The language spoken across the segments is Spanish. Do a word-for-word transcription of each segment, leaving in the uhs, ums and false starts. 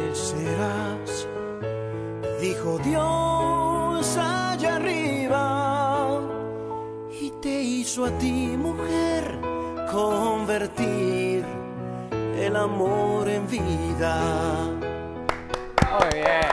serás, dijo Dios allá arriba, y te hizo a ti, mujer, convertir el amor en vida. Muy bien.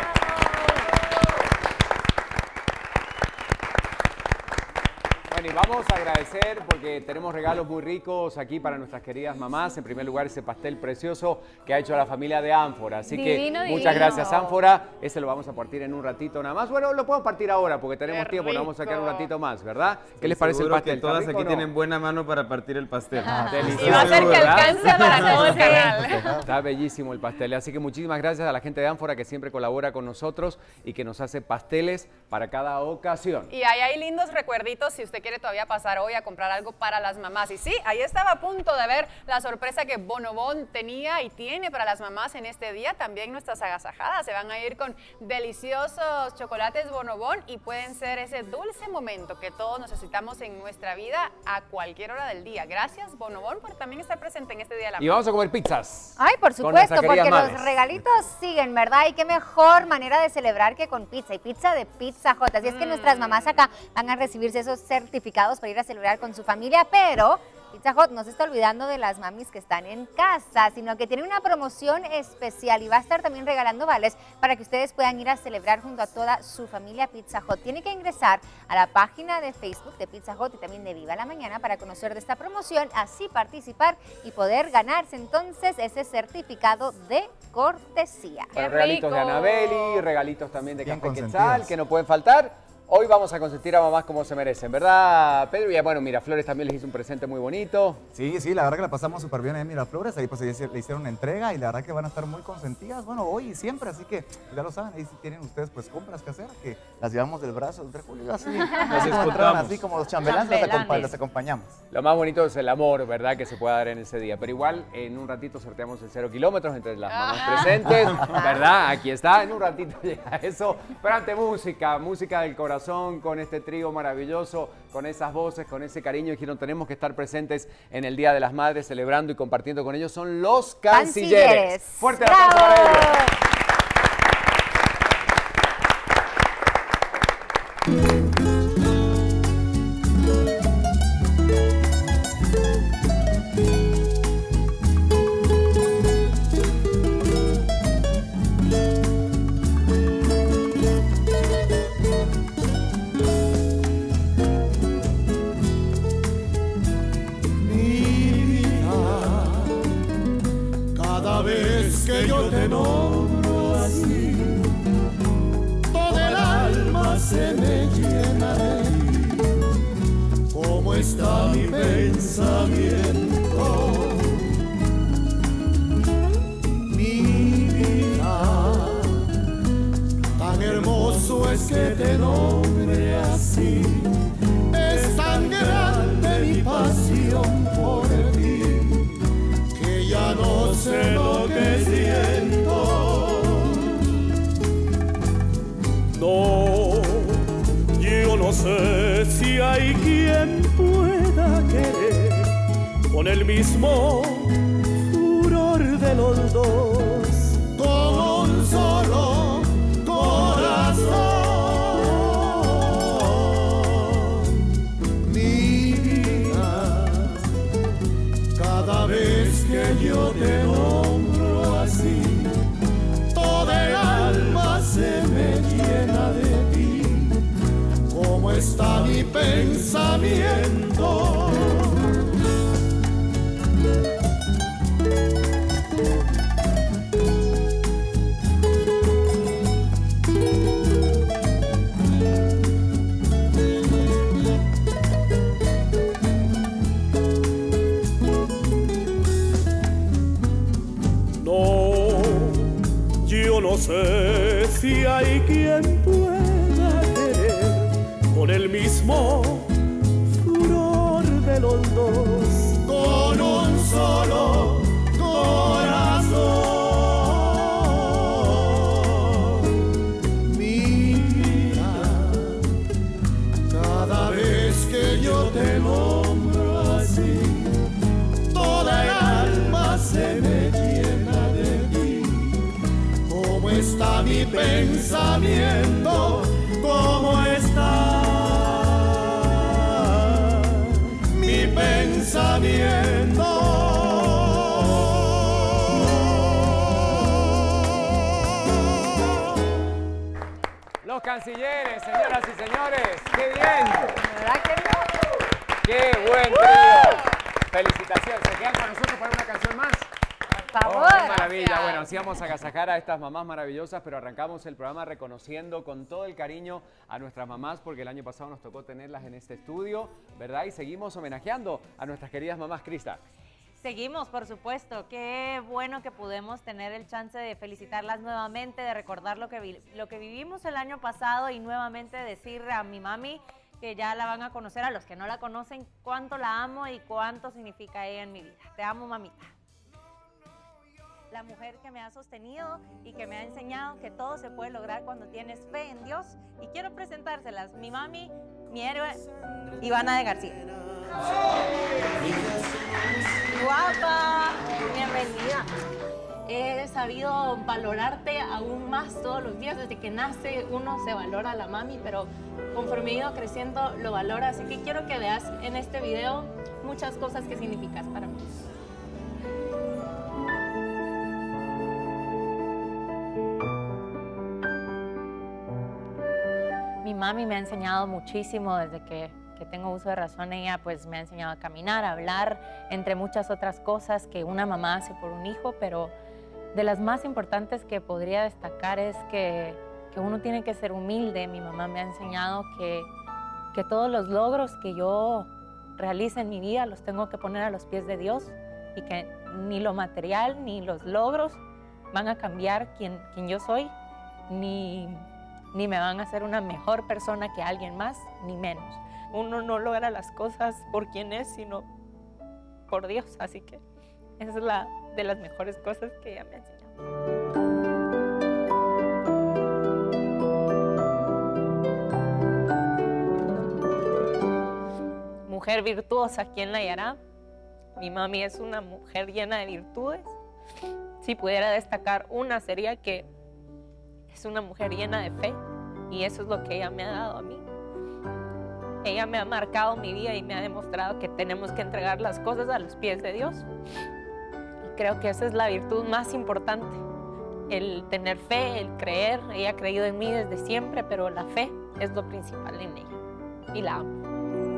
Bueno, y vamos a agradecer porque tenemos regalos muy ricos aquí para nuestras queridas mamás. En primer lugar, ese pastel precioso que ha hecho la familia de Ánfora. Así Divino, que divino. muchas gracias, Ánfora. Ese lo vamos a partir en un ratito nada más. Bueno, lo podemos partir ahora porque tenemos Qué tiempo. Lo vamos a sacar un rico. ratito más, ¿verdad? ¿Qué Estoy les parece el seguro pastel? que todas ¿Está rico aquí o no? tienen buena mano para partir el pastel. Ah, Y delicioso, va a ser que ¿verdad? alcance para todo el canal. Está bellísimo el pastel. Así que muchísimas gracias a la gente de Ánfora que siempre colabora con nosotros y que nos hace pasteles para cada ocasión. Y ahí hay lindos recuerditos si usted quiere todavía pasar hoy a comprar algo para las mamás. Y sí, ahí estaba a punto de ver la sorpresa que Bonobón tenía y tiene para las mamás en este día. También nuestras agasajadas se van a ir con deliciosos chocolates Bonobón y pueden ser ese dulce momento que todos necesitamos en nuestra vida a cualquier hora del día. Gracias, Bonobón, por también estar presente en este Día de la Y vamos a comer pizzas. Ay, por con supuesto, nuestras porque queridas los madres. regalitos siguen, ¿verdad? Y qué mejor manera de celebrar que con pizza. Y pizza de Pizza Hut. Así es que Mm. nuestras mamás acá van a recibirse esos certificados para ir a celebrar con su familia, pero Pizza Hut no se está olvidando de las mamis que están en casa, sino que tiene una promoción especial y va a estar también regalando vales para que ustedes puedan ir a celebrar junto a toda su familia Pizza Hut. Tiene que ingresar a la página de Facebook de Pizza Hut y también de Viva la Mañana para conocer de esta promoción, así participar y poder ganarse entonces ese certificado de cortesía. Bueno, ¡Qué regalitos de rico! Anabeli, regalitos también de Bien Café consentidas. Quetzal, que no pueden faltar. Hoy vamos a consentir a mamás como se merecen, ¿verdad, Pedro? Y bueno, Miraflores también les hizo un presente muy bonito. Sí, sí, la verdad que la pasamos súper bien en Miraflores, ahí pues le hicieron una entrega y la verdad que van a estar muy consentidas, bueno, hoy y siempre, así que ya lo saben, ahí si tienen ustedes pues compras que hacer, que las llevamos del brazo entre Julio, así, así como entraron, así como los chambelanes, las, Chambelanes. acompa- las acompañamos. Lo más bonito es el amor, ¿verdad? Que se pueda dar en ese día. Pero igual, en un ratito sorteamos el cero kilómetros entre las mamás presentes, ¿verdad? Aquí está, en un ratito llega eso. Pero ante música, música del corazón, con este trío maravilloso, con esas voces, con ese cariño, dijeron, tenemos que estar presentes en el Día de las Madres, celebrando y compartiendo con ellos. Son los Cancilleres. Cancilleres. Fuerte aplauso para ¡Bravo! ellos. Cada vez que yo te nombro así, todo el alma se me llena de ti. ¿Cómo está mi pensamiento? Mi vida, tan hermoso es que te nombre así. Es tan grande mi pasión por ti, que ya no sé lo que siento. No, yo no sé si hay quien pueda querer con el mismo furor de los dos, con un solo corazón. Mi vida, cada vez que yo te nombro así, toda el alma se me llena de ti. ¿Cómo está mi pensamiento? No, yo no sé si hay quien pueda querer con el mismo furor de los dos, con un solo corazón. Mi vida, cada vez que yo te nombro así, toda el alma se me llena de ti. mi pensamiento, ¿cómo está? Mi pensamiento. Los cancilleres, señoras y señores, ¡qué bien! ¿Verdad que no? ¡Qué buen trío! Felicitaciones, ¿se quedan con nosotros para una canción más? Por favor. Oh, ¡qué maravilla! Gracias. Bueno, así vamos a agasajar a estas mamás maravillosas, pero arrancamos el programa reconociendo con todo el cariño a nuestras mamás, porque el año pasado nos tocó tenerlas en este estudio, ¿verdad? Y seguimos homenajeando a nuestras queridas mamás. Crista. Seguimos, por supuesto. Qué bueno que pudimos tener el chance de felicitarlas nuevamente, de recordar lo que, vi lo que vivimos el año pasado y nuevamente decir a mi mami, que ya la van a conocer, a los que no la conocen, cuánto la amo y cuánto significa ella en mi vida. Te amo, mamita. La mujer que me ha sostenido y que me ha enseñado que todo se puede lograr cuando tienes fe en Dios. Y quiero presentárselas, mi mami, mi héroe, Ivana de García. Guapa, bienvenida. He sabido valorarte aún más todos los días. Desde que nace uno se valora a la mami, pero conforme he ido creciendo lo valora. Así que quiero que veas en este video muchas cosas que significas para mí. Mi mami me ha enseñado muchísimo desde que, que tengo uso de razón. Ella pues me ha enseñado a caminar, a hablar, entre muchas otras cosas que una mamá hace por un hijo, pero de las más importantes que podría destacar es que, que uno tiene que ser humilde. Mi mamá me ha enseñado que, que todos los logros que yo realice en mi vida los tengo que poner a los pies de Dios y que ni lo material ni los logros van a cambiar quién, quién yo soy, ni... ni me van a hacer una mejor persona que alguien más, ni menos. Uno no logra las cosas por quien es, sino por Dios. Así que esa es la de las mejores cosas que ella me ha enseñado. Mujer virtuosa, ¿quién la hallará? Mi mami es una mujer llena de virtudes. Si pudiera destacar una, sería que es una mujer llena de fe y eso es lo que ella me ha dado a mí. Ella me ha marcado mi vida y me ha demostrado que tenemos que entregar las cosas a los pies de Dios. Y creo que esa es la virtud más importante, el tener fe, el creer. Ella ha creído en mí desde siempre, pero la fe es lo principal en ella y la amo.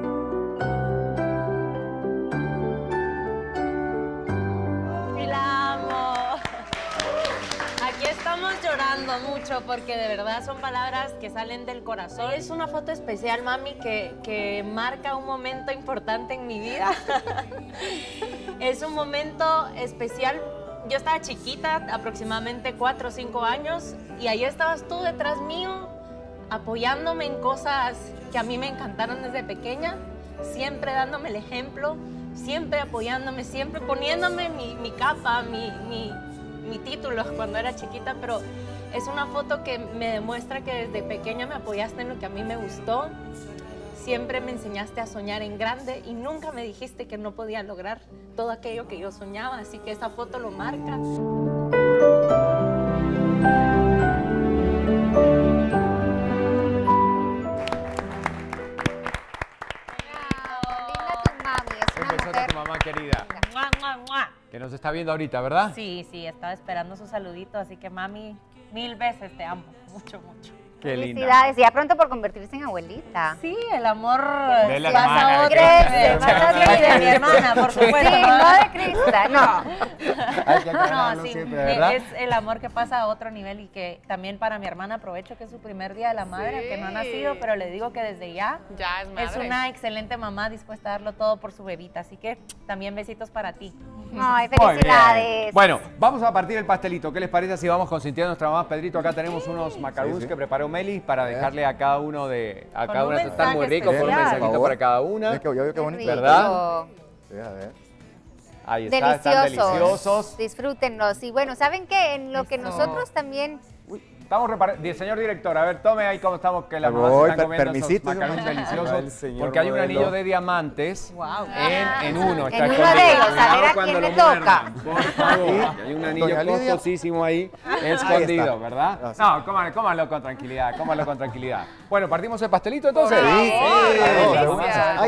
Estamos llorando mucho porque de verdad son palabras que salen del corazón. Es una foto especial, mami, que, que marca un momento importante en mi vida. Es un momento especial. Yo estaba chiquita, aproximadamente cuatro o cinco años, y ahí estabas tú detrás mío, apoyándome en cosas que a mí me encantaron desde pequeña, siempre dándome el ejemplo, siempre apoyándome, siempre poniéndome mi, mi capa, mi... mi mi título cuando era chiquita, pero es una foto que me demuestra que desde pequeña me apoyaste en lo que a mí me gustó, siempre me enseñaste a soñar en grande y nunca me dijiste que no podía lograr todo aquello que yo soñaba, así que esa foto lo marca. Querida, ¡Mua, mua, mua! que nos está viendo ahorita, ¿verdad? Sí, sí, estaba esperando su saludito, así que mami, mil veces te amo, mucho, mucho. Qué linda. Felicidades, y ya pronto por convertirse en abuelita. Sí, el amor de la pasa hermana, a de crece, Crista. pasa a de mi hermana, por supuesto. Sí, no de Crista, no. Hay que No, aclararlo sí, siempre, ¿verdad? es el amor que pasa a otro nivel y que también para mi hermana aprovecho que es su primer día de la madre, Sí. que no ha nacido, pero le digo que desde ya Ya es madre. es una excelente mamá dispuesta a darlo todo por su bebita, así que también besitos para ti. Ay, Muy bien. felicidades. Bueno, vamos a partir el pastelito. ¿Qué les parece si vamos consintiendo a nuestra mamá? Pedrito, acá tenemos unos macarons Sí, sí. que preparó Meli para dejarle a cada uno de... A Con cada un una están muy mensaje ricos, con un especial. mensajito Por favor. para cada una. Ya que- ya veo qué bonito. Rico. ¿Verdad? Sí, a ver. Ahí está, están Deliciosos. deliciosos. Disfrútenlos. Y bueno, ¿saben qué? En lo que Eso. nosotros también Estamos repartiendo. Señor director, a ver, tome ahí cómo estamos, que las Me mamás voy, están per- comiendo permisito, esos macarons señor. deliciosos. El señor Porque hay un modelo. anillo de diamantes en, en uno. Está En uno escondido. de ellos, a Cuidado ver a cuando quién lo le toca. muerdan, por favor. Hay un anillo Doña Lidia. costosísimo ahí Ahí escondido, está. ¿verdad? Ah, sí. No, cómalo, cómalo con tranquilidad, cómalo con tranquilidad. Bueno, partimos el pastelito entonces. Por favor, Sí, sí. qué Vamos a- delicia. Ay,